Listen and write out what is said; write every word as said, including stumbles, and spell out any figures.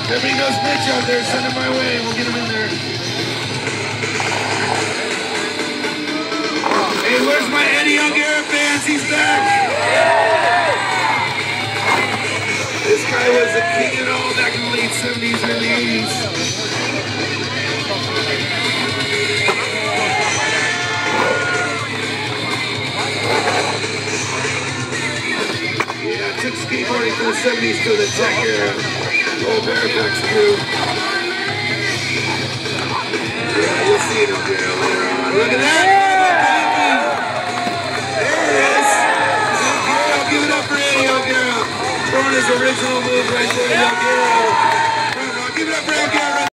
Everybody knows Mitch out there. Send him my way. We'll get him in there. Hey, where's my Eddie Elguera fans? He's back. This guy was a king and all back in the late seventies, early eighties. Yeah, took skateboarding from the seventies to the tech era. Old Fairfax crew. Yeah, you'll see it up there later on. Look at that! There it is! Elguera, give it up for Eddie Elguera. Throwing his original move right there, Elguera.